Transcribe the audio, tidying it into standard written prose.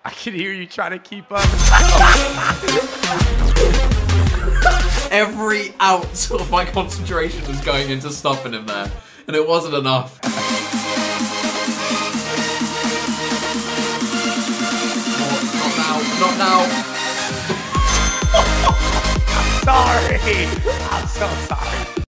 I can hear you trying to keep up. Every ounce of my concentration was going into stopping him there, and it wasn't enough. Not now. Sorry. I'm so sorry.